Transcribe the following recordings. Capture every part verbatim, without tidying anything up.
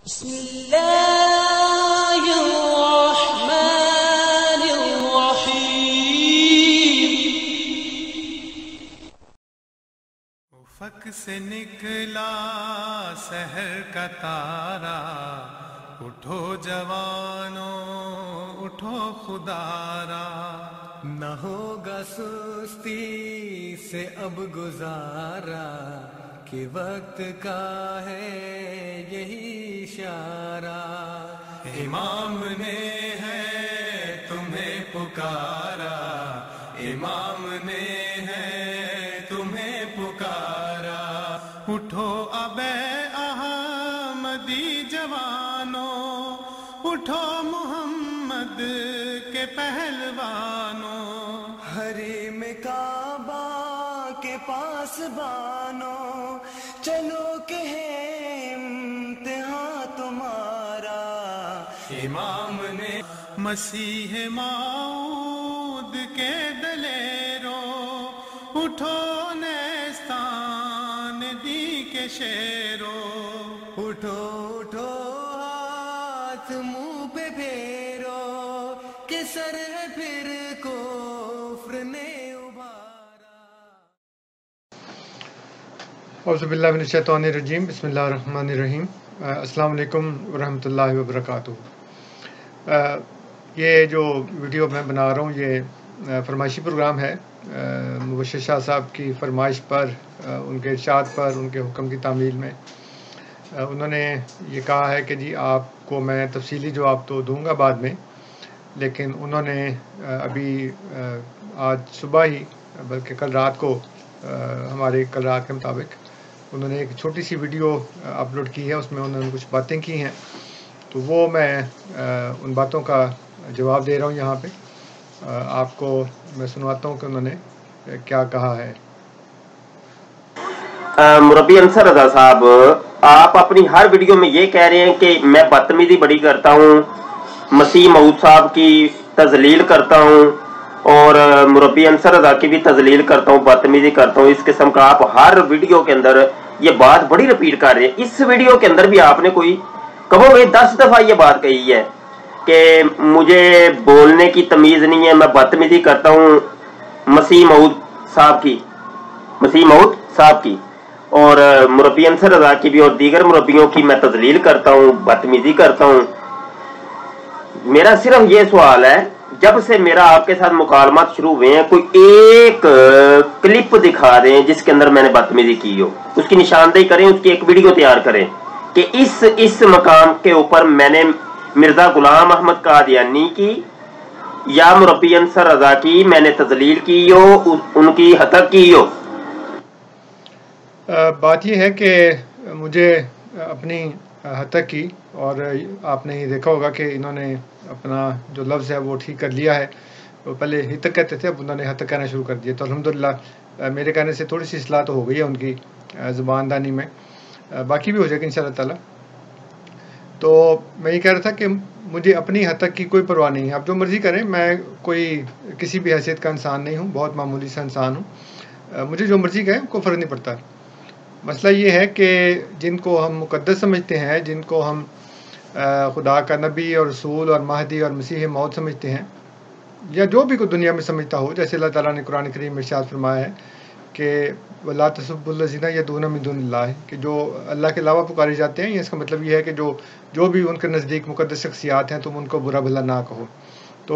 بسم الله الرحمن الرحيم. افق سے نکلا سحر کا تارا، اٹھو جوانوں اٹھو خدارا، نہ ہوگا سستی سے اب گزارا، کہ وقت کا ہے یہی اشارہ، امام نے ہے تمہیں پکارا، امام نے ہے تمہیں پکارا، اٹھو اب احمدی جوانوں، اٹھو محمد کے پہلوانوں، حریم کعبہ کے پاس بانو، چلو کہ ہے امتحان تمہارا، امام نے مسیح موعود کے دلیروں، اٹھو نیستان دی کے شیروں، اٹھو اٹھو ہاتھ منہ پہ پھیرو، کہ سر ہے پھر کفر نے ابھارا۔ اعوذ باللہ من الشیطان الرجیم، بسم اللہ الرحمن الرحیم۔ السلام علیکم ورحمۃ اللہ وبرکاتہ۔ یہ جو ویڈیو میں بنا رہا ہوں یہ فرمائشی پروگرام ہے، مبشر شاہ صاحب کی فرمائش پر، ان کے ارشاد پر، ان کے حکم کی تعمیل میں انہوں نے یہ کہا ہے کہ جی آپ کو میں تفصیلی جواب تو دوں گا بعد میں، لیکن انہوں نے ابھی آج صبح ہی بلکہ کل رات کو ہمارے کل رات کے مطابق انہوں نے ایک چھوٹی سی ویڈیو اپلوڈ کی ہے، اس میں انہوں نے کچھ باتیں کی ہیں، تو وہ میں ان باتوں کا جواب دے رہا ہوں یہاں پہ۔ آپ کو میں سنواتا ہوں کہ انہوں نے کیا کہا ہے۔ مربی انصر رضا صاحب، آپ اپنی ہر ویڈیو میں یہ کہہ رہے ہیں کہ میں بدتمیزی بڑی کرتا ہوں، مسیح موعود صاحب کی تذلیل کرتا ہوں، اور مربی انصر رضا کی بھی تذلیل کرتا ہوں، بدتمیزی کرتا ہوں، اس قسم کا آپ ہر ویڈیو کے اندر یہ بات بڑی رپیٹ کر رہے ہیں۔ اس ویڈیو کے اندر بھی آپ نے کوئی کہو گے دس دفعہ یہ بات کہی ہے کہ مجھے بولنے کی تمیز نہیں ہے، میں بدتمیزی کرتا ہوں مسیح موعود صاحب کی مسیح موعود صاحب کی اور مربی انصر رضا کی بھی، اور دیگر مربیوں کی میں تذلیل کرتا ہوں، بدتمیزی کرتا ہوں۔ میرا صرف یہ سوال ہے، جب سے میرا آپ کے ساتھ مکالمات شروع ہوئے ہیں کوئی ایک کلپ دکھا دیں جس کے اندر میں نے بدتمیزی کی ہو، اس کی نشاندہی کریں، اس کی ایک ویڈیو تیار کریں کہ اس اس مقام کے اوپر میں نے مرزا غلام احمد قادیانی کی یا مربی انصر رضا کی میں نے تذلیل کی ہو، ان کی حتق کی ہو۔ بات یہ ہے کہ مجھے اپنی حتق کی، اور آپ نے یہ دیکھا ہوگا کہ انہوں نے اپنا جو لفظ ہے وہ ٹھیک کر لیا ہے، وہ پہلے حتق کہتے تھے، اب انہوں نے حتق کہنا شروع کر دیا، تو الحمدللہ میرے کہنے سے تھوڑی سی اصلاح تو ہو گئی ہے ان کی زبان دانی میں، باقی بھی ہو جائے گا انشاءاللہ تعالی۔ تو میں یہ کہہ رہا تھا کہ مجھے اپنی حتق کی کوئی پرواہ نہیں ہے، آپ جو مرضی کریں، میں کوئی کسی بھی حیثیت کا انسان نہیں ہوں، بہت معمولی سا انسان ہوں، مجھے جو مرضی کہیں کوئی فرق نہیں پڑتا۔ مسئلہ یہ ہے کہ جن کو ہم مقدس سمجھتے ہیں، جن کو ہم خدا کا نبی اور رسول اور مہدی اور مسیح موعود سمجھتے ہیں، یا جو بھی کوئی دنیا میں سمجھتا ہو، جیسے اللہ تعالیٰ نے قرآن کریم میں ارشاد فرمایا ہے کہ وَلَا تَسُبُّوا الَّذِينَ يَدْعُونَ مِن دُونِ اللَّهِ، کہ جو اللہ کے علاوہ پکارے جاتے ہیں، اس کا مطلب یہ ہے کہ جو جو بھی ان کے نزدیک مقدس شخصیات ہیں تم ان کو برا بھلا نہ کہو۔ تو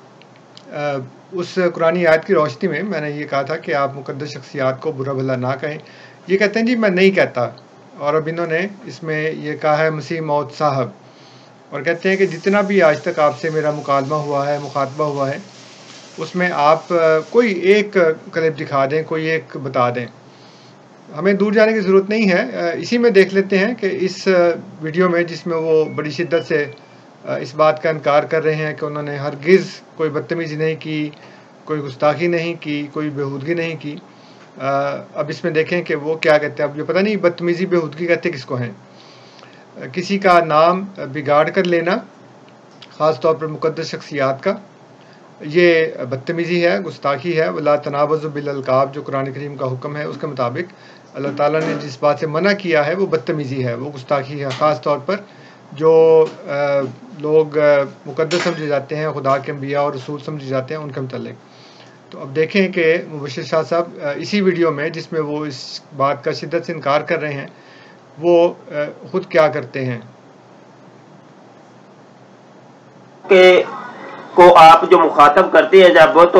اس قرآنی آیت کی روشنی میں میں نے یہ کہا تھا کہ آپ مقدس شخصیات کو برا بھلا نہ کہیں۔ یہ کہتے ہیں جی میں نہیں کہتا، اور اب انہوں نے اس میں یہ کہا ہے مسیح موعود صاحب، اور کہتے ہیں کہ جتنا بھی آج تک آپ سے میرا مکالمہ ہوا ہے، مخاطبہ ہوا ہے، اس میں آپ کوئی ایک کلپ دکھا دیں، کوئی ایک بتا دیں، ہمیں دور جانے کی ضرورت نہیں ہے، اسی میں دیکھ لیتے ہیں کہ اس ویڈیو میں جس میں وہ بڑی شدت سے اس بات کا انکار کر رہے ہیں کہ انہوں نے ہرگز کوئی بدتمیزی نہیں کی، کوئی گستاخی نہیں کی، کوئی بےہودگی نہیں کی، اب اس میں دیکھیں کہ وہ کیا کہتے ہیں۔ اب یہ پتہ نہیں بدتمیزی بےہودگی کہتے کس کو ہیں۔ کسی کا نام بگاڑ کر لینا، خاص طور پر مقدس شخصیات کا، یہ بدتمیزی ہے، گستاخی ہے۔ وَلَا تَنَابَزُوا بِالْأَلْقَابِ جو قرآن کریم کا حکم ہے اس کے مطابق اللہ تعالیٰ نے جس بات سے منع کیا ہے وہ بدتمیزی ہے، وہ گستاخی ہے، خاص طور پر جو لوگ مقدس سمجھے جاتے ہیں، خدا کے انبیاء اور رسول سمجھے جاتے ہیں، ان کے متعلق۔ تو اب دیکھیں کہ مبشر شاہ صاحب اسی ویڈیو میں جس میں وہ اس بات کا شدت سے انکار کر رہے ہیں، وہ خود کیا کرتے ہیں کہ کو آپ جو مخاطب کرتے ہیں جب تو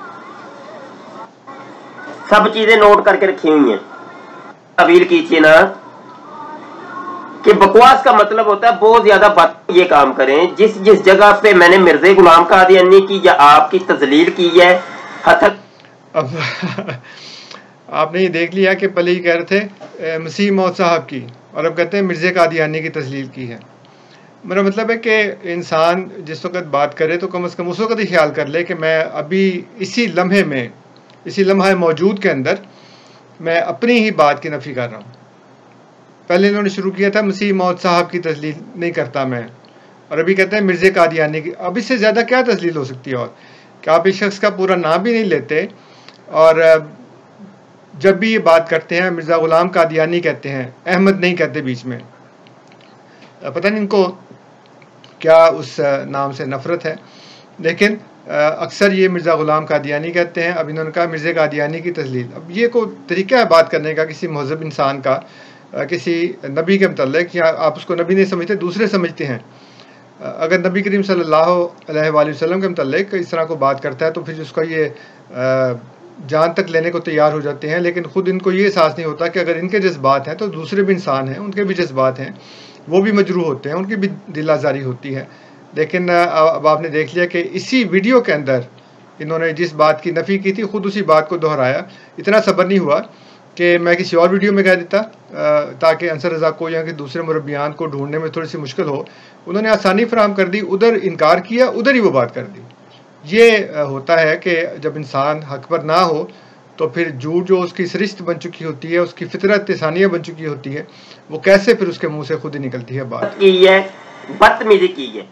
سب چیزیں نوٹ کر کے رکھی ہوئی ہیں۔ تعویل کیجیے نا کہ بکواس کا مطلب ہوتا ہے بہت زیادہ بات یہ کام کریں جس جس جگہ پہ میں نے مرزا غلام قادیانی کی یا آپ کی تذلیل کی ہے۔ اب آپ نے یہ دیکھ لیا کہ پہلے ہی کہہ رہے تھے مسیح موعود صاحب کی، اور اب کہتے ہیں مرزا قادیانی کی تذلیل کی ہے۔ میرا مطلب ہے کہ انسان جس وقت بات کرے تو کم از کم اس وقت ہی خیال کر لے کہ میں ابھی اسی لمحے میں، اسی لمحہ موجود کے اندر میں اپنی ہی بات کی نفی کر رہا ہوں۔ پہلے انہوں نے شروع کیا تھا مسیح موعود صاحب کی تذلیل نہیں کرتا میں، اور ابھی کہتے ہیں مرزا قادیانی کی۔ اب اس سے زیادہ کیا تذلیل ہو سکتی ہے؟ اور کہ آپ اس شخص کا پورا نام بھی نہیں لیتے، اور جب بھی یہ بات کرتے ہیں مرزا غلام قادیانی کہتے ہیں، احمد نہیں کہتے بیچ میں۔ پتہ نہیں ان کو کیا اس نام سے نفرت ہے، لیکن اکثر یہ مرزا غلام قادیانی کہتے ہیں۔ اب انہوں نے کہا مرزا قادیانی کی تذلیل۔ اب یہ کوئی طریقہ ہے بات کرنے کا کسی مہذب انسان کا کسی نبی کے متعلق؟ یا آپ اس کو نبی نہیں سمجھتے، دوسرے سمجھتے ہیں؟ اگر نبی کریم صلی اللہ علیہ وآلہ وسلم کے متعلق اس طرح کو بات کرتا ہے تو پھر اس کا یہ جان تک لینے کو تیار ہو جاتے ہیں، لیکن خود ان کو یہ احساس نہیں ہوتا کہ اگر ان کے جذبات ہیں تو دوسرے بھی انسان ہیں، ان کے بھی جذبات ہیں، وہ بھی مجروح ہوتے ہیں، ان کی بھی دل آزاری ہوتی ہے۔ لیکن اب آپ نے دیکھ لیا کہ اسی ویڈیو کے اندر انہوں نے جس بات کی نفی کی تھی خود اسی بات کو دہرایا۔ اتنا صبر نہیں ہوا کہ میں کسی اور ویڈیو میں کہہ دیتا تاکہ انصر رضا کو یا کہ دوسرے مربیان کو ڈھونڈنے میں تھوڑی سی مشکل ہو۔ انہوں نے آسانی فراہم کر دی، ادھر انکار کیا، ادھر ہی وہ بات کر دی۔ یہ ہوتا ہے کہ جب انسان حق پر نہ ہو تو پھر جھوٹ جو اس کی سرشت بن چکی ہوتی ہے، اس کی فطرت ثانیہ بن چکی ہوتی ہے، وہ کیسے پھر اس کے منہ سے خود ہی نکلتی ہے بات کی ہے، بدتمیزی کی ہے۔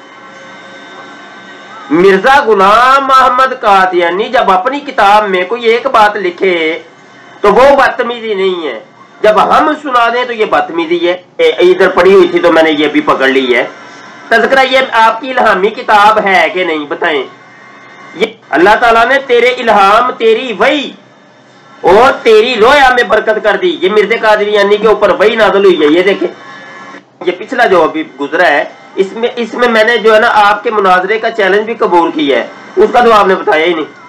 مرزا غلام محمد قادیانی جب اپنی کتاب میں کوئی ایک بات لکھے تو وہ بدتمیزی نہیں ہے، جب ہم سنا دیں تو یہ بدتمیزی ہے۔ ادھر پڑھی ہوئی تھی تو میں نے یہ بھی پکڑ لی ہے۔ تذکرہ یہ آپ کی الہامی کتاب ہے کہ نہیں بتائیں؟ یہ اللہ تعالیٰ نے تیرے الہام، تیری وحی اور تیری رویا میں برکت کر دی۔ یہ مرزا قادیانی کے اوپر وحی نازل ہوئی ہے۔ یہ دیکھیں، یہ پچھلا جو ابھی گزرا ہے اس میں اس میں میں نے جو ہے نا آپ کے مناظرے کا چیلنج بھی قبول کیا ہے، اس کا تو آپ نے بتایا ہی نہیں۔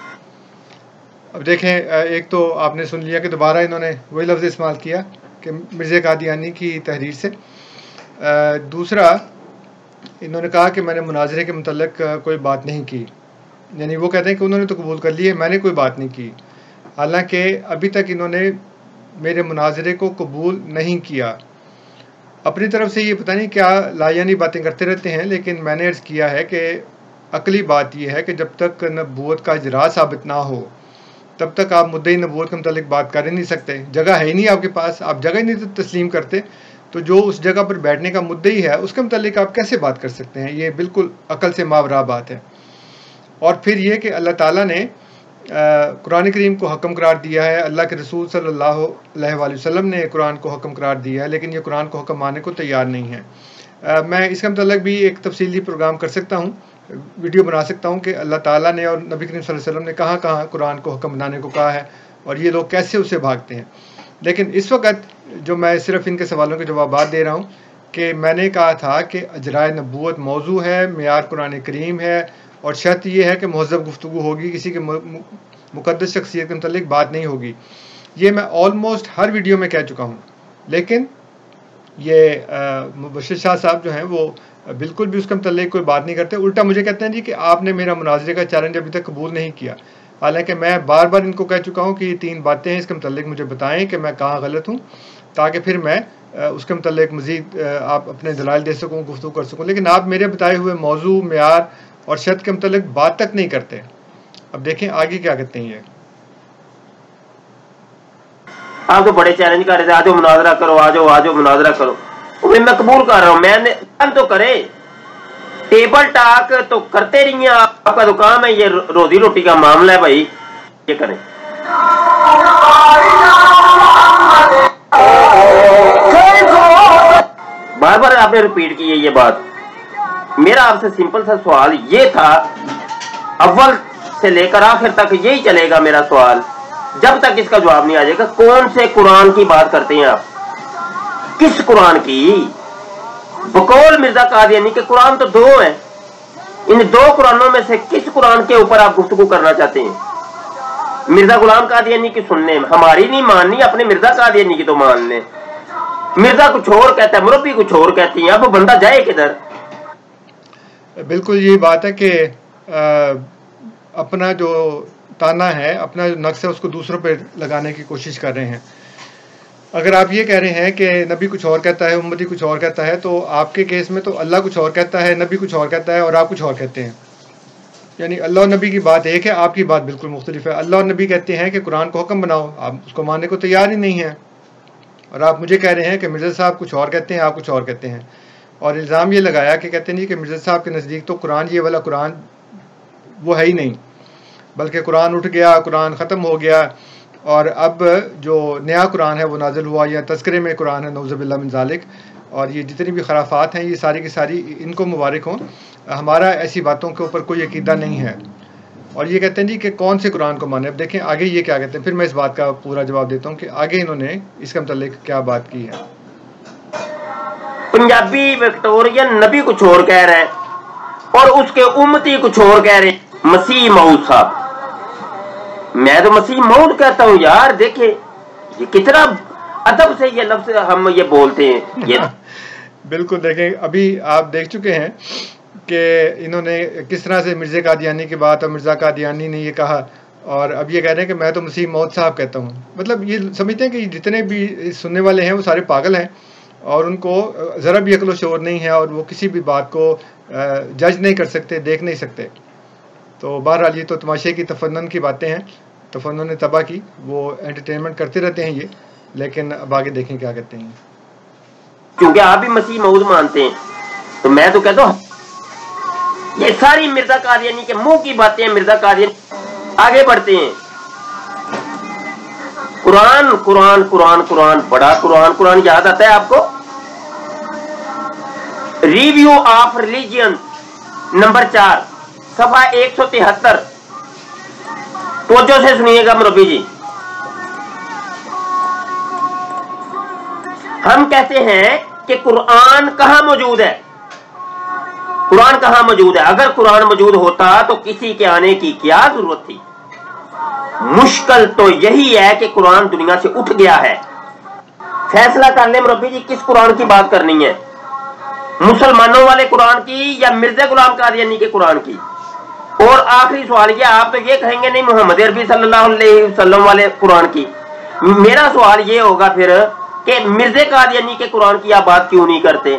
اب دیکھیں، ایک تو آپ نے سن لیا کہ دوبارہ انہوں نے وہی لفظ استعمال کیا کہ مرزا قادیانی کی تحریر سے۔ دوسرا انہوں نے کہا کہ میں نے مناظرے کے متعلق کوئی بات نہیں کی، یعنی وہ کہتے ہیں کہ انہوں نے تو قبول کر لی ہے، میں نے کوئی بات نہیں کی، حالانکہ ابھی تک انہوں نے میرے مناظرے کو قبول نہیں کیا۔ اپنی طرف سے یہ پتہ نہیں کیا لایانی باتیں کرتے رہتے ہیں، لیکن میں نے عرض کیا ہے کہ عقلی بات یہ ہے کہ جب تک نبوت کا اجرا ثابت نہ ہو تب تک آپ مدعی نبوت کے متعلق بات کر ہی نہیں سکتے۔ جگہ ہے ہی نہیں آپ کے پاس، آپ جگہ ہی نہیں تسلیم کرتے، تو جو اس جگہ پر بیٹھنے کا مدعی ہے اس کے متعلق آپ کیسے بات کر سکتے ہیں؟ یہ بالکل عقل سے ماورا بات ہے۔ اور پھر یہ کہ اللہ تعالیٰ نے قرآن کریم کو حکم قرار دیا ہے، اللہ کے رسول صلی اللہ علیہ وآلہ وسلم نے قرآن کو حکم قرار دیا ہے، لیکن یہ قرآن کو حکم ماننے کو تیار نہیں ہے۔ میں اس کے متعلق بھی ایک تفصیلی پروگرام کر سکتا ہوں، ویڈیو بنا سکتا ہوں کہ اللہ تعالیٰ نے اور نبی کریم صلی اللہ علیہ وسلم نے کہاں کہاں قرآن کو حکم بنانے کو کہا ہے اور یہ لوگ کیسے اسے بھاگتے ہیں۔ لیکن اس وقت جو میں صرف ان کے سوالوں کے جوابات دے رہا ہوں کہ میں نے کہا تھا کہ اجرائے نبوت موضوع ہے، معیار قرآن کریم ہے، اور شرط یہ ہے کہ مہذب گفتگو ہوگی، کسی کے مقدس شخصیت کے متعلق بات نہیں ہوگی۔ یہ میں آلموسٹ ہر ویڈیو میں کہہ چکا ہوں، لیکن یہ مبشر شاہ صاحب جو ہیں وہ بالکل بھی اس کے متعلق کوئی بات نہیں کرتے، الٹا مجھے کہتے ہیں جی کہ آپ نے میرا مناظرے کا چیلنج ابھی تک قبول نہیں کیا، حالانکہ میں بار بار ان کو کہہ چکا ہوں کہ یہ تین باتیں ہیں، اس کے متعلق مجھے بتائیں کہ میں کہاں غلط ہوں، تاکہ پھر میں اس کے متعلق مزید آپ اپنے دلائل دے سکوں، گفتگو کر سکوں، لیکن آپ میرے بتائے ہوئے موضوع، معیار اور شرط کے متعلق بات تک نہیں کرتے۔ اب دیکھیں آگے کیا کہتے ہیں۔ یہ آپ تو بڑے چیلنج کر رہے تھے، آجو مناظرہ کرو، آجو آجو مناظرہ کرو، میں قبول کر رہا ہوں، میں نے تو کرے ٹیبل ٹاک تو کرتے رہی ہیں، آپ کا تو کام ہے، یہ روزی روٹی کا معاملہ ہے بھائی، یہ کریں۔ بار بار آپ نے ریپیٹ کی ہے یہ بات. میرا آپ سے سمپل سا سوال یہ تھا, اول سے لے کر آخر تک یہی چلے گا میرا سوال جب تک اس کا جواب نہیں آ جائے گا. کون سے قرآن کی بات کرتے ہیں آپ؟ کس قرآن کی؟ بقول مرزا قادیانی کے قرآن تو دو ہیں, ان دو قرآنوں میں سے کس قرآن کے اوپر آپ گفتگو کرنا چاہتے ہیں؟ مرزا غلام قادیانی کی سننے, ہماری نہیں ماننی, اپنے مرزا قادیانی کی تو مان لیں. مرزا کچھ اور کہتا ہے, مربی کچھ اور کہتی ہیں, اب بندہ جائے کدھر؟ بالکل یہی بات ہے کہ اپنا جو تانا ہے, اپنا جو نقص ہے, اس کو دوسروں پہ لگانے کی کوشش کر رہے ہیں. اگر آپ یہ کہہ رہے ہیں کہ نبی کچھ اور کہتا ہے, امتی کچھ اور کہتا ہے, تو آپ کے کیس میں تو اللہ کچھ اور کہتا ہے, نبی کچھ اور کہتا ہے اور آپ کچھ اور کہتے ہیں. یعنی اللہ اور نبی کی بات ایک ہے, آپ کی بات بالکل مختلف ہے. اللہ اور نبی کہتے ہیں کہ قرآن کو حکم بناؤ, آپ اس کو ماننے کو تیار ہی نہیں ہیں, اور آپ مجھے کہہ رہے ہیں کہ مرزا صاحب کچھ اور کہتے ہیں, آپ کچھ اور کہتے ہیں. اور الزام یہ لگایا کہ کہتے نہیں کہ مرزا صاحب کے نزدیک تو قرآن یہ والا قرآن وہ ہے ہی نہیں, بلکہ قرآن اٹھ گیا, قرآن ختم ہو گیا, اور اب جو نیا قرآن ہے وہ نازل ہوا, یا تذکرے میں قرآن ہے, نعوذ باللہ من ذالک. اور یہ جتنی بھی خرافات ہیں یہ ساری کی ساری ان کو مبارک ہوں. ہمارا ایسی باتوں کے اوپر کوئی عقیدہ نہیں ہے. اور یہ کہتے ہیں جی کہ کون سے قرآن کو مانے. اب دیکھیں آگے یہ کیا کہتے ہیں, پھر میں اس بات کا پورا جواب دیتا ہوں کہ آگے انہوں نے اس کے متعلق کیا بات کی ہے. پنجابی وکٹورین نبی کچھ اور کہہ رہے ہیں اور اس کے امتی کچھ اور کہہ رہے ہیں. مسیح موعود صاحب, میں تو مسیح موعود کہتا ہوں یار. دیکھیں یہ کتنا ادب سے یہ لفظ ہم یہ بولتے ہیں. یہ بالکل دیکھیں, ابھی آپ دیکھ چکے ہیں کہ انہوں نے کس طرح سے مرزا قادیانی کی بات, اور مرزا قادیانی نے یہ کہا, اور اب یہ کہہ رہے ہیں کہ میں تو مسیح موعود صاحب کہتا ہوں. مطلب یہ سمجھتے ہیں کہ جتنے بھی سننے والے ہیں وہ سارے پاگل ہیں, اور ان کو ذرا بھی عقل و شعور نہیں ہے, اور وہ کسی بھی بات کو جج نہیں کر سکتے, دیکھ نہیں سکتے. تو بہرحال یہ تو تماشے کی تفنن کی باتیں ہیں, تفنن تباہ کی, وہ انٹرٹینمنٹ کرتے رہتے ہیں یہ. لیکن اب آگے دیکھیں کیا کہتے ہیں. کیونکہ آپ بھی مسیح موعود مانتے ہیں, تو میں تو کہتا ہوں یہ ساری مرزا قادیانی کے منہ کی باتیں ہیں. مرزا قادیانی آگے بڑھتے ہیں. قرآن قرآن قرآن قرآن بڑا قرآن قرآن یاد آتا ہے آپ کو؟ ریویو آف ریلیجن نمبر چار صفحہ ایک سو تہتر, توجہ سے سنیے گا مربی جی. ہم کہتے ہیں کہ قرآن کہاں موجود ہے؟ قرآن کہاں موجود ہے؟ اگر قرآن موجود ہوتا تو کسی کے آنے کی کیا ضرورت تھی؟ مشکل تو یہی ہے کہ قرآن دنیا سے اٹھ گیا ہے. فیصلہ کر لیں مربی جی کس قرآن کی بات کرنی ہے, مسلمانوں والے قرآن کی یا مرزا غلام قادیانی کے قرآن کی؟ اور آخری سوال یہ, آپ تو یہ کہیں گے نہیں محمد عربی صلی اللہ علیہ وسلم والے قرآن کی. میرا سوال یہ ہوگا پھر کہ مرزا قادیانی کے قرآن کی آپ بات کیوں نہیں کرتے؟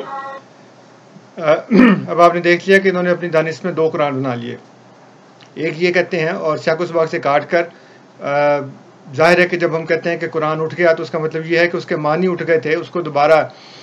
اب آپ نے دیکھ لیا کہ انہوں نے اپنی دانش میں دو قرآن بنا لیے. ایک یہ کہتے ہیں, اور شاکس باغ سے کاٹ کر, ظاہر ہے کہ جب ہم کہتے ہیں کہ قرآن اٹھ گیا تو اس کا مطلب یہ ہے کہ اس کے معنی اٹھ گئے تھے, اس کو دوبارہ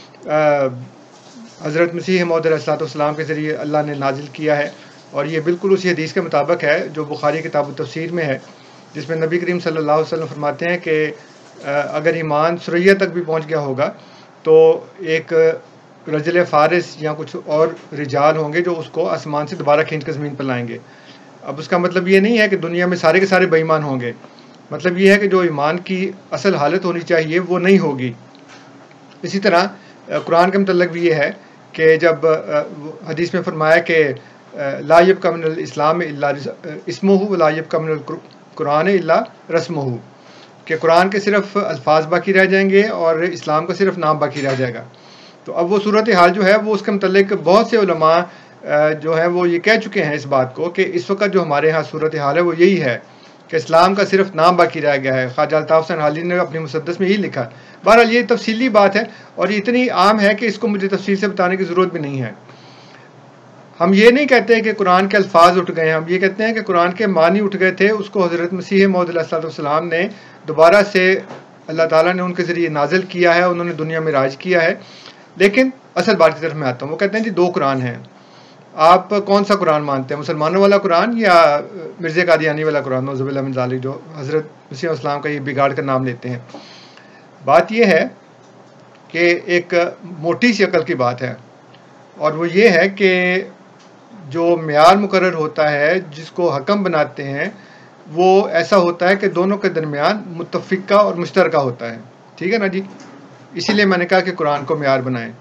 حضرت مسیح موعود علیہ الصلوۃ والسلام کے ذریعے اللہ نے نازل کیا ہے. اور یہ بالکل اسی حدیث کے مطابق ہے جو بخاری کتاب التفسیر میں ہے, جس میں نبی کریم صلی اللہ علیہ وسلم فرماتے ہیں کہ اگر ایمان سریا تک بھی پہنچ گیا ہوگا تو ایک رجل فارس یا کچھ اور رجال ہوں گے جو اس کو آسمان سے دوبارہ کھینچ کر زمین پر لائیں گے. اب اس کا مطلب یہ نہیں ہے کہ دنیا میں سارے کے سارے بے ایمان ہوں گے, مطلب یہ ہے کہ جو ایمان کی اصل حالت ہونی چاہیے وہ نہیں ہوگی. اسی طرح قرآن کے متعلق بھی یہ ہے کہ جب حدیث میں فرمایا کہ لا یبقی من الاسلام الا اسمہ ولا یبقی من القرآن الا رسمہ, کہ قرآن کے صرف الفاظ باقی رہ جائیں گے اور اسلام کا صرف نام باقی رہ جائے گا. تو اب وہ صورتحال جو ہے وہ اس کے متعلق بہت سے علماء جو ہیں وہ یہ کہہ چکے ہیں اس بات کو کہ اس وقت جو ہمارے ہاں صورتحال ہے وہ یہی ہے کہ اسلام کا صرف نام باقی رہ گیا ہے. خواجہ الطاف حسین حالی نے اپنی مسدس میں یہی لکھا. بہرحال یہ تفصیلی بات ہے اور یہ اتنی عام ہے کہ اس کو مجھے تفصیل سے بتانے کی ضرورت بھی نہیں ہے. ہم یہ نہیں کہتے ہیں کہ قرآن کے الفاظ اٹھ گئے ہیں, ہم یہ کہتے ہیں کہ قرآن کے معنی اٹھ گئے تھے. اس کو حضرت مسیح موعود علیہ الصلوۃ والسلام نے دوبارہ سے اللہ تعالیٰ نے ان کے ذریعے نازل کیا ہے, انہوں نے دنیا میں راج کیا ہے. لیکن اصل بات کی طرف میں آتا ہوں. وہ کہتے ہیں جی دو قرآن ہیں, آپ کون سا قرآن مانتے ہیں, مسلمانوں والا قرآن یا مرزا قادیانی والا قرآن نعوذ باللہ من ذالک, جو حضرت مسیح السلام کا یہ بگاڑ کر نام لیتے ہیں. بات یہ ہے کہ ایک موٹی سی عقل کی بات ہے، اور وہ یہ ہے کہ جو معیار مقرر ہوتا ہے جس کو حکم بناتے ہیں وہ ایسا ہوتا ہے کہ دونوں کے درمیان متفقہ اور مشترکہ ہوتا ہے. ٹھیک ہے نا جی؟ اسی لیے میں نے کہا کہ قرآن کو معیار بنائیں.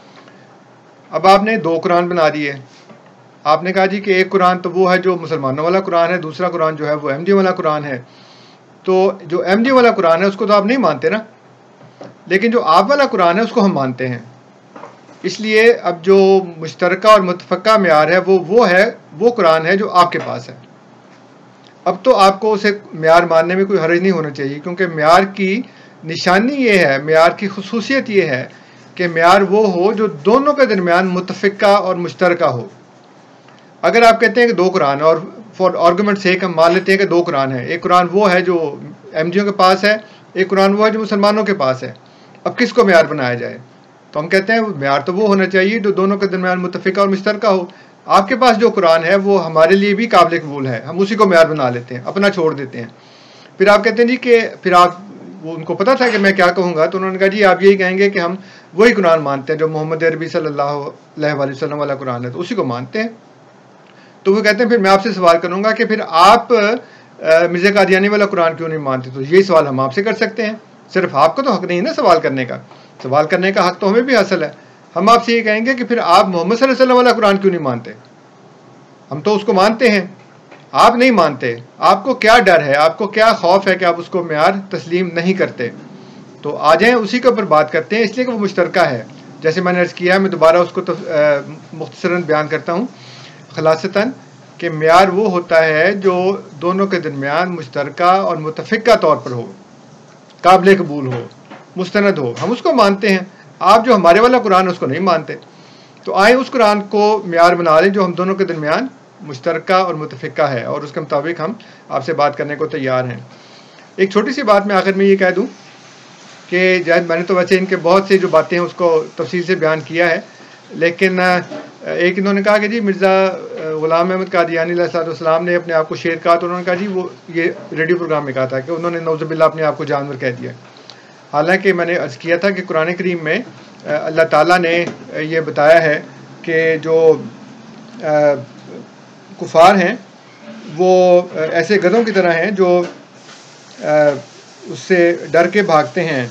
اب آپ نے دو قرآن بنا دیے. آپ نے کہا جی کہ ایک قرآن تو وہ ہے جو مسلمانوں والا قرآن ہے، دوسرا قرآن جو ہے وہ احمدی والا قرآن ہے. تو جو احمدی والا قرآن ہے اس کو تو آپ نہیں مانتے نا، لیکن جو آپ والا قرآن ہے اس کو ہم مانتے ہیں. اس لیے اب جو مشترکہ اور متفقہ معیار ہے وہ وہ ہے وہ قرآن ہے جو آپ کے پاس ہے. اب تو آپ کو اسے معیار ماننے میں کوئی حرج نہیں ہونا چاہیے، کیونکہ معیار کی نشانی یہ ہے، معیار کی خصوصیت یہ ہے کہ معیار وہ ہو جو دونوں کے درمیان متفقہ اور مشترکہ ہو. اگر آپ کہتے ہیں کہ دو قرآن، اور فار آرگومنٹ سے ہم مان لیتے ہیں کہ دو قرآن ہیں، ایک قرآن وہ ہے جو احمدیوں کے پاس ہے، ایک قرآن وہ ہے جو مسلمانوں کے پاس ہے، اب کس کو معیار بنایا جائے؟ تو ہم کہتے ہیں معیار تو وہ ہونا چاہیے جو دونوں کے درمیان متفقہ اور مشترکہ ہو. آپ کے پاس جو قرآن ہے وہ ہمارے لیے بھی قابل قبول ہے، ہم اسی کو معیار بنا لیتے ہیں، اپنا چھوڑ دیتے ہیں. پھر آپ کہتے ہیں جی کہ پھر آپ، وہ ان کو پتا تھا کہ میں کیا کہوں گا، تو انہوں نے کہا جی آپ یہی کہیں گے کہ ہم وہی قرآن مانتے ہیں جو محمد عربی صلی اللہ علیہ وآلہ وسلم والا قرآن ہے، تو اسی کو مانتے ہیں. تو وہ کہتے ہیں پھر میں آپ سے سوال کروں گا کہ پھر آپ مرزا قادیانی والا قرآن کیوں نہیں مانتے؟ تو یہی سوال ہم آپ سے کر سکتے ہیں. صرف آپ کو تو حق نہیں ہے نا سوال کرنے کا، سوال کرنے کا حق تو ہمیں بھی حاصل ہے. ہم آپ سے یہ کہیں گے کہ پھر آپ محمد صلی اللہ علیہ وسلم والا قرآن کیوں نہیں مانتے؟ ہم تو اس کو مانتے ہیں، آپ نہیں مانتے. آپ کو کیا ڈر ہے، آپ کو کیا خوف ہے کہ آپ اس کو معیار تسلیم نہیں کرتے؟ تو آ جائیں اسی کے اوپر بات کرتے ہیں، اس لیے کہ وہ مشترکہ ہے. جیسے میں نے عرض کیا، میں دوبارہ اس کو مختصراً بیان کرتا ہوں خلاصتاً، کہ معیار وہ ہوتا ہے جو دونوں کے درمیان مشترکہ اور متفقہ طور پر ہو، قابل قبول ہو، مستند ہو. ہم اس کو مانتے ہیں. آپ جو ہمارے والا قرآن ہے اس کو نہیں مانتے. تو آئیں اس قرآن کو معیار بنا لیں جو ہم دونوں کے درمیان مشترکہ اور متفقہ ہے، اور اس کے مطابق ہم آپ سے بات کرنے کو تیار ہیں. ایک چھوٹی سی بات میں آخر میں یہ کہہ دوں کہ میں نے تو ویسے ان کے بہت سی جو باتیں ہیں اس کو تفصیل سے بیان کیا ہے، لیکن ایک انہوں نے کہا کہ جی مرزا غلام احمد قادیانی علیہ السلام نے اپنے آپ کو شیر کہا. تو انہوں نے کہا جی وہ یہ ریڈیو پروگرام میں کہا تھا کہ انہوں نے نعوذ باللہ اپنے آپ کو جانور کہہ دیا. حالانکہ میں نے عرض کیا تھا کہ قرآن کریم میں اللہ تعالیٰ نے یہ بتایا ہے کہ جو کفار ہیں وہ ایسے گدھوں کی طرح ہیں جو اس سے ڈر کے بھاگتے ہیں،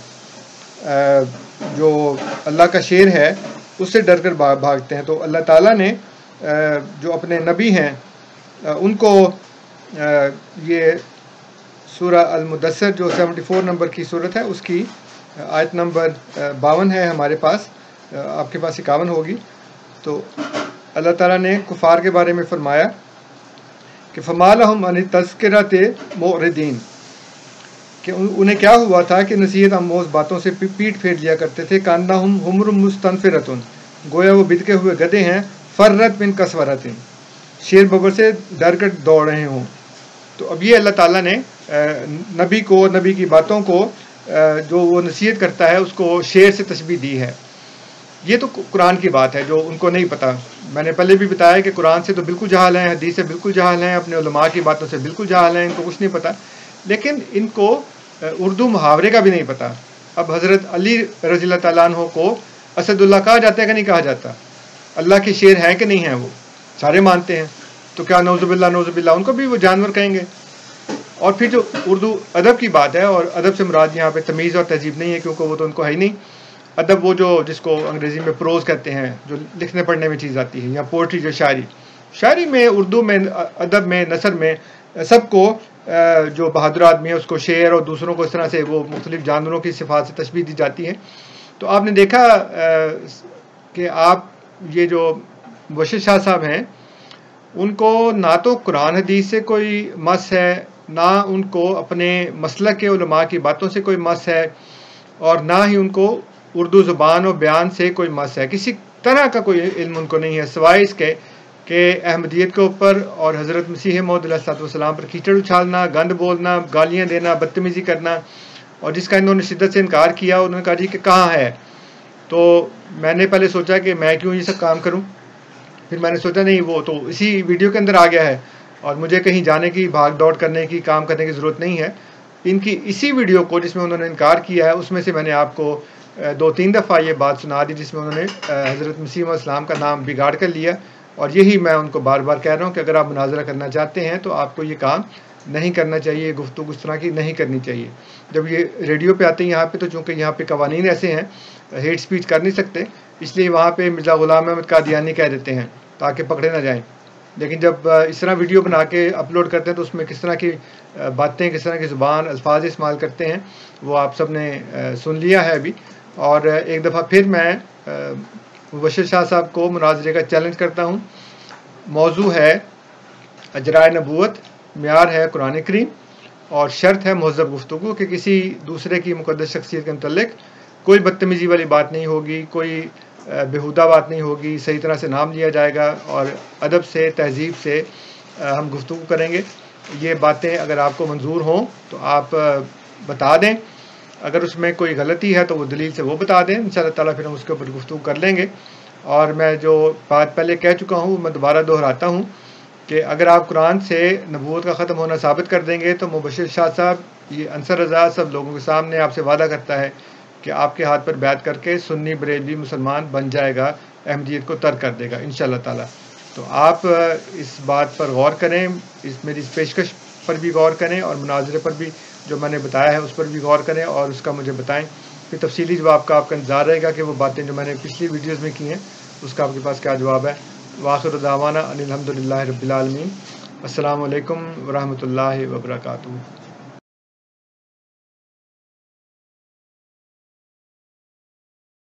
جو اللہ کا شیر ہے اس سے ڈر کر بھاگتے ہیں. تو اللہ تعالیٰ نے جو اپنے نبی ہیں ان کو یہ سورہ المدثر جو سیونٹی فور نمبر کی صورت ہے اس کی آیت نمبر باون ہے ہمارے پاس، آپ کے پاس اکاون ہوگی. تو اللہ تعالیٰ نے کفار کے بارے میں فرمایا کہ فما لہم عن التذکرۃ معرضین، کہ انہیں کیا ہوا تھا کہ نصیحت آموز باتوں سے پیٹ پھیر لیا کرتے تھے. کانہم حمر مستنفرۃ، گویا وہ بدکے ہوئے گدھے ہیں، فرت من قسورۃ، شیر ببر سے ڈر کر دوڑ رہے ہوں. تو اب یہ اللہ تعالیٰ نے نبی کو، نبی کی باتوں کو جو وہ نصیحت کرتا ہے اس کو شیر سے تشبیہ دی ہے. یہ تو قرآن کی بات ہے جو ان کو نہیں پتہ. میں نے پہلے بھی بتایا کہ قرآن سے تو بالکل جاہل ہیں، حدیث سے بالکل جاہل ہیں، اپنے علماء کی باتوں سے بالکل جاہل ہیں، ان کو کچھ نہیں پتہ. لیکن ان کو اردو محاورے کا بھی نہیں پتہ. اب حضرت علی رضی اللہ تعالیٰ عنہ کو اسد اللہ کہا جاتا ہے کہ نہیں کہا جاتا؟ اللہ کے شیر ہیں کہ نہیں ہیں؟ وہ سارے مانتے ہیں. تو کیا نعوذ باللہ نعوذ باللہ ان کو بھی وہ جانور کہیں گے؟ اور پھر جو اردو ادب کی بات ہے، اور ادب سے مراد یہاں پہ تمیز اور تہذیب نہیں ہے کیونکہ وہ تو ان کو ہے ہی نہیں. ادب وہ جو جس کو انگریزی میں پروز کہتے ہیں، جو لکھنے پڑھنے میں چیز آتی ہے، یا پوئٹری جو شاعری شاعری میں، اردو میں، ادب میں، نثر میں سب کو جو بہادر آدمی ہے اس کو شیر، اور دوسروں کو اس طرح سے وہ مختلف جانوروں کی صفات سے تشبیہ دی جاتی ہے. تو آپ نے دیکھا کہ آپ یہ جو مبشر شاہ صاحب ہیں ان کو نہ تو قرآن حدیث سے کوئی مس ہے، نہ ان کو اپنے مسلک کے علماء کی باتوں سے کوئی مس ہے، اور نہ ہی ان کو اردو زبان و بیان سے کوئی مس ہے. کسی طرح کا کوئی علم ان کو نہیں ہے، سوائے اس کے کہ احمدیت کے اوپر اور حضرت مسیح موعود علیہ الصلوۃ والسلام پر کیچڑ اچھالنا، گند بولنا، گالیاں دینا، بدتمیزی کرنا. اور جس کا انہوں نے شدت سے انکار کیا، انہوں نے کہا جی کہ کہاں ہے. تو میں نے پہلے سوچا کہ میں کیوں یہ سب کام کروں، پھر میں نے سوچا نہیں، وہ تو اسی ویڈیو کے اندر آ گیا ہے اور مجھے کہیں جانے کی، بھاگ دوڑ کرنے کی، کام کرنے کی ضرورت نہیں ہے. ان کی اسی ویڈیو کو جس میں انہوں نے انکار کیا ہے اس میں سے میں نے آپ کو دو تین دفعہ یہ بات سنا دی جس میں انہوں نے حضرت مسیح علیہ السلام کا نام بگاڑ کر لیا، اور یہی میں ان کو بار بار کہہ رہا ہوں کہ اگر آپ مناظرہ کرنا چاہتے ہیں تو آپ کو یہ کام نہیں کرنا چاہیے، گفتگو اس طرح کی نہیں کرنی چاہیے۔ جب یہ ریڈیو پہ آتے ہیں یہاں پہ تو چونکہ یہاں پہ قوانین ایسے ہیں، ہیٹ سپیچ کر نہیں سکتے، اس لیے وہاں پہ مرزا غلام احمد قادیانی کہہ دیتے ہیں تاکہ پکڑے نہ جائیں۔ لیکن جب اس طرح ویڈیو بنا کے اپلوڈ کرتے ہیں تو اس میں کس طرح کی باتیں، کس طرح کی زبان، الفاظ استعمال کرتے ہیں وہ آپ سب نے سن لیا ہے ابھی۔ اور ایک دفعہ پھر میں مبشر شاہ صاحب کو مناظرے کا چیلنج کرتا ہوں۔ موضوع ہے اجرائے نبوت، معیار ہے قرآن کریم، اور شرط ہے مہذب گفتگو کہ کسی دوسرے کی مقدس شخصیت کے متعلق کوئی بدتمیزی والی بات نہیں ہوگی، کوئی بیہودہ بات نہیں ہوگی، صحیح طرح سے نام لیا جائے گا اور ادب سے، تہذیب سے ہم گفتگو کریں گے۔ یہ باتیں اگر آپ کو منظور ہوں تو آپ بتا دیں، اگر اس میں کوئی غلطی ہے تو وہ دلیل سے وہ بتا دیں، انشاءاللہ تعالیٰ پھر ہم اس کے اوپر گفتگو کر لیں گے۔ اور میں جو بات پہلے کہہ چکا ہوں میں دوبارہ دہراتا ہوں کہ اگر آپ قرآن سے نبوت کا ختم ہونا ثابت کر دیں گے تو مبشر شاہ صاحب، یہ انصر رضا سب لوگوں کے سامنے آپ سے وعدہ کرتا ہے کہ آپ کے ہاتھ پر بیعت کر کے سنی بریلوی مسلمان بن جائے گا، احمدیت کو ترک کر دے گا انشاءاللہ تعالیٰ۔ تو آپ اس بات پر غور کریں، اس میری اس پیشکش پر بھی غور کریں، اور مناظرے پر بھی جو میں نے بتایا ہے اس پر بھی غور کریں اور اس کا مجھے بتائیں۔ پھر تفصیلی جواب کا آپ کا انتظار رہے گا کہ وہ باتیں جو میں نے پچھلی ویڈیوز میں کی ہیں اس کا آپ کے پاس کیا جواب ہے۔ وآخر دعوانا ان الحمد للہ رب العالمین۔ السلام علیکم ورحمۃ اللہ وبرکاتہ۔